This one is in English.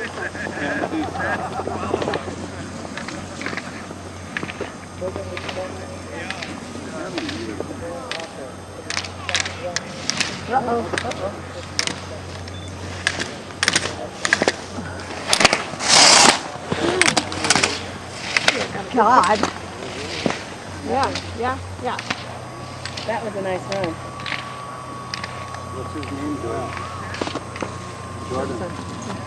God. Yeah. That was a nice run. What's his name? Jordan.